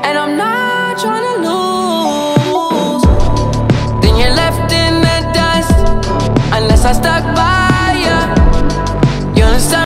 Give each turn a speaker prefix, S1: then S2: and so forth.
S1: and I'm not trying to lose. Then you're left in the dust, unless I stuck by